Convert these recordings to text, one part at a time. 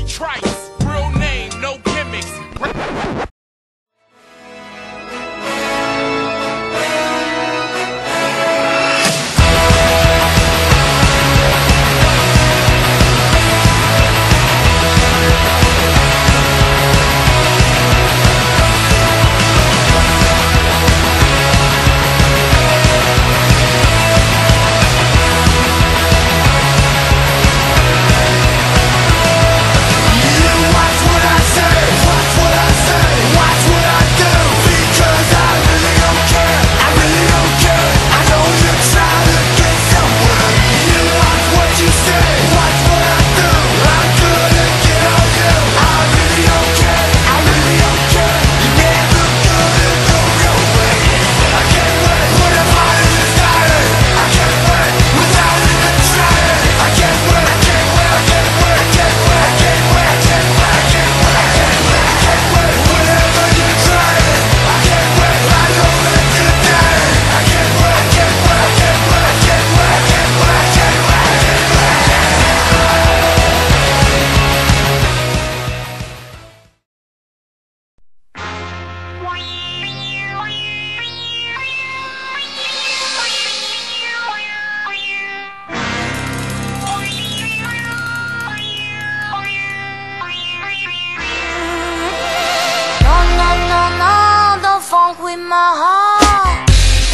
Trice, real name, no gimmicks. With my heart,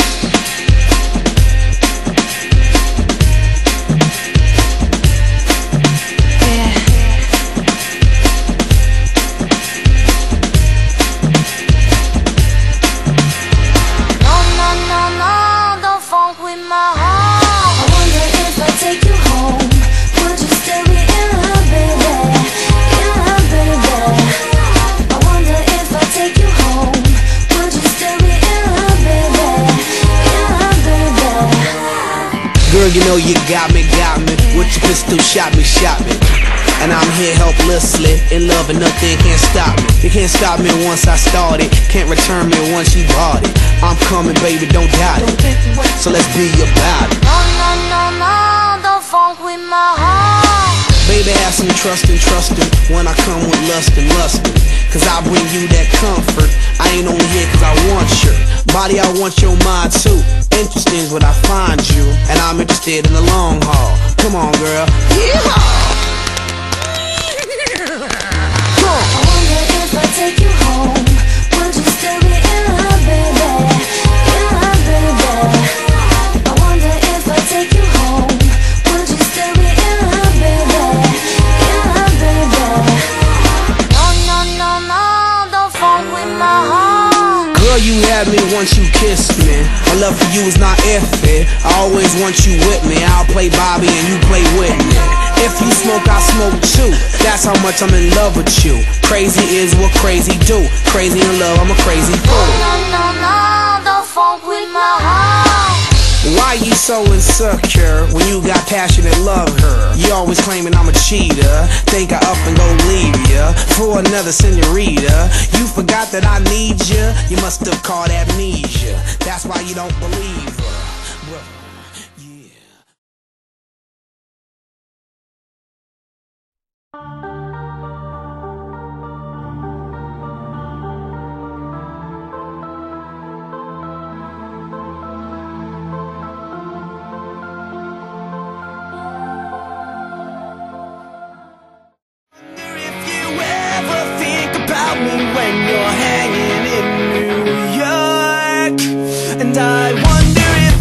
yeah. No, don't funk with my heart. I wonder if I take you home, would you still be in love, baby? In love, baby. I wonder if I take you home, would you still be in love, baby? In love, baby. Girl, you know you got me. With your pistol, shot me. And I'm here helplessly, in love and nothing can't stop me. You can't stop me once I started, can't return me once you bought it. I'm coming, baby, don't doubt it. So let's be about it. No, don't funk with my heart. Baby, have some trust and when I come with lust and lustin'. Cause I bring you that comfort. I ain't only here cause I want your body, I want your mind too. Interesting is what I find you, and I'm interested in the long haul. Come on, girl. Yeehaw! I wonder if I take you home, would you still be in love, baby? In love, baby. I wonder if I take you home, would you still be in love, baby? In love, baby. No, don't funk with my heart. Girl, you had me once you kissed me. My love for you is not iffy. I always want you with me. I'll play Bobby and you play Whitney. If you smoke, I smoke too. That's how much I'm in love with you. Crazy is what crazy do. Crazy in love, I'm a crazy fool. No, don't funk with my heart. Why you so insecure when you got passion and love her? You always claiming I'm a cheater. Think I up and go leave ya for another senorita. You forgot that I need ya. You must have caught amnesia. That's why you don't believe her. Well, yeah. When you're hanging in New York, and I wonder if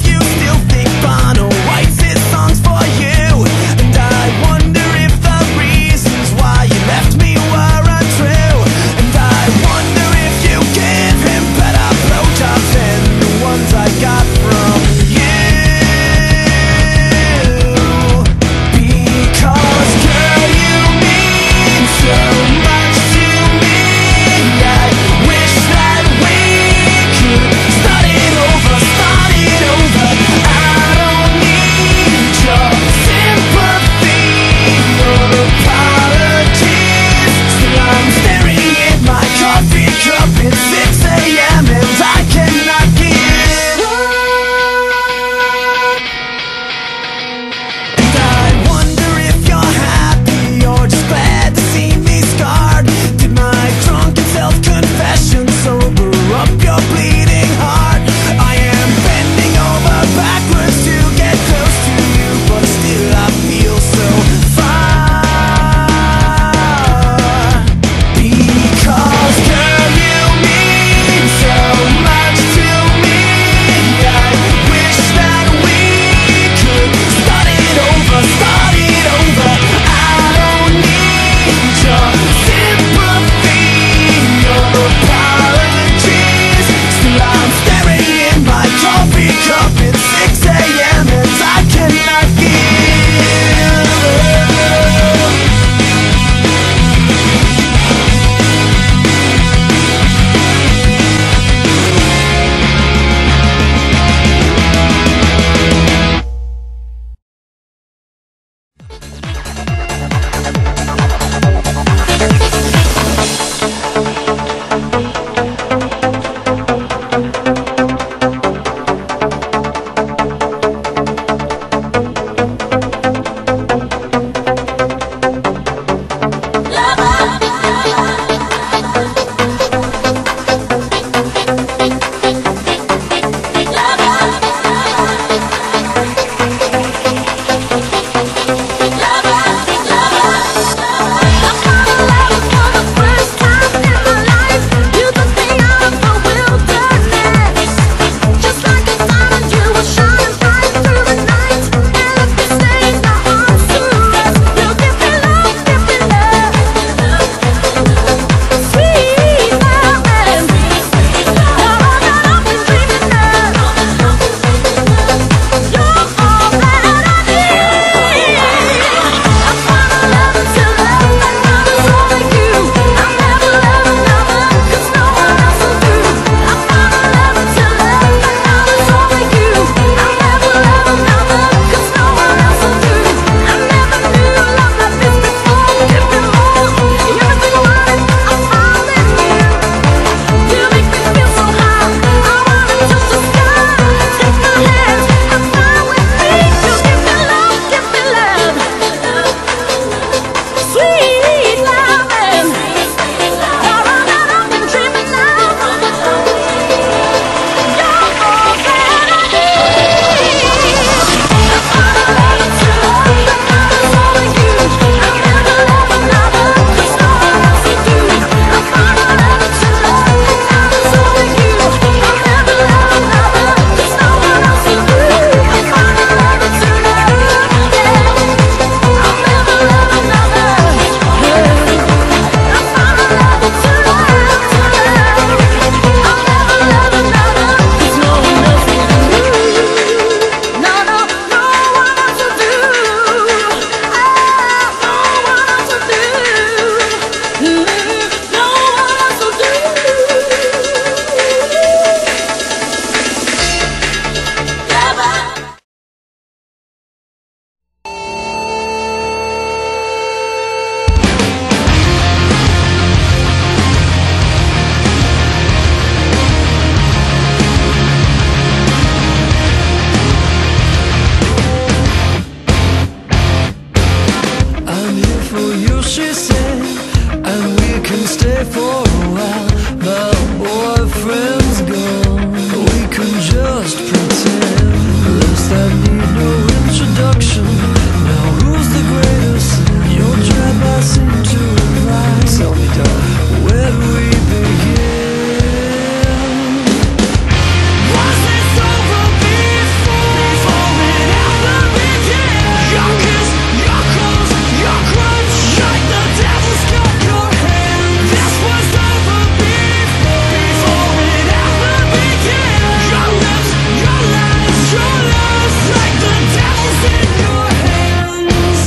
she said, and we can stay for a while. My boyfriend's gone, we can just pretend. Lest I need no introduction. Now who's the greatest? Your drive-by seemed to imply. Tell me, darling, where do we begin? Was this over before it ever began? Your kiss, your clothes, your crunch, like the devil's got your hand. This was over before it ever began. Your lips, your lies, your loves, like the devil's in your hands.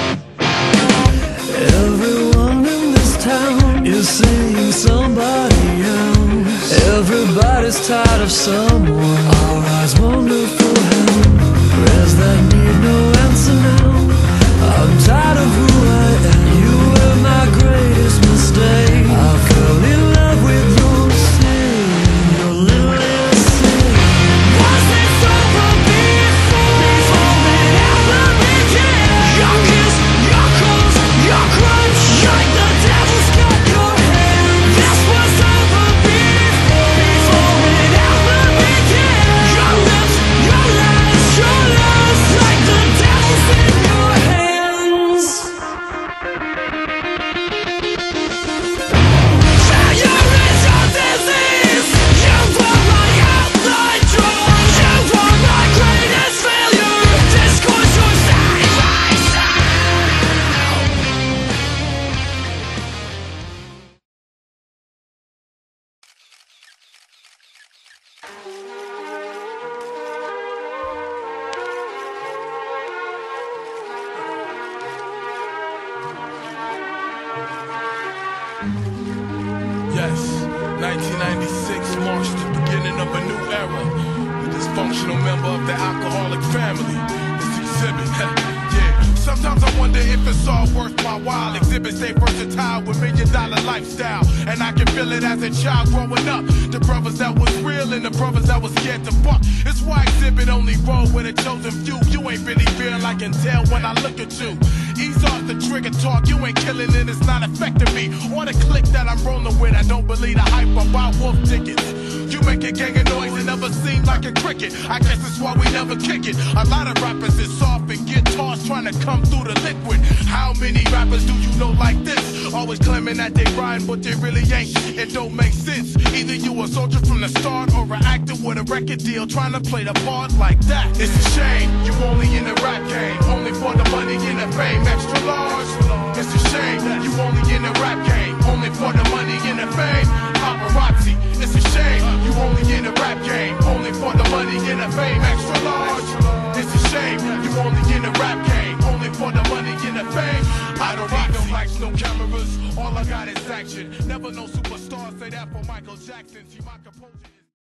Everyone in this town is seeing somebody else. Everybody's tired of someone. Our eyes wander for help. Prayers that need no answer now. I'm tired of who I am. You were my greatest mistake. I fell in love with your sin, your little sin. Was this over before it ever began? Your kiss, your clothes, your crunch, like the devil's got your hand. This was over before it ever began. Your lips, your lies, your loves, like the devil's in your hands. Failure is your disease. You were my outline drug. You were my greatest failure. Discourse your side by side. Yes, 1996 marks the beginning of a new era. The dysfunctional member of the alcoholic family. It's Exhibit. Yeah. Sometimes I wonder if it's all worth my while. Exhibit stay versatile with $1 million lifestyle. And I can feel it as a child growing up. The brothers that was real and the brothers that was scared to fuck. It's why Exhibit only roll with a chosen few. You ain't really real, I can tell when I look at you. Ease off the trigger talk, you ain't killing it, it's not affecting me. Or the click that I'm rolling with, I don't believe the hype about wolf tickets. You make a gang of noise, it never seemed like a cricket. I guess that's why we never kick it. A lot of rappers is soft and guitars trying to come through the liquid. How many rappers do you know like this? Always claiming that they rhyme, but they really ain't. It don't make sense. Either you a soldier from the start or an actor with a record deal trying to play the part like that. It's a shame you only in the rap game, only for the money and the fame. Extra large. It's a shame you only in the rap game, only for the money and the fame. Paparazzi. It's a shame you only in the rap game, only for the money and the fame. Extra large. It's a shame you only in the rap game, only for the money and the fame. I don't need no lights, no cameras. All I got is action. Never no superstars say that for Michael Jackson. See my composure is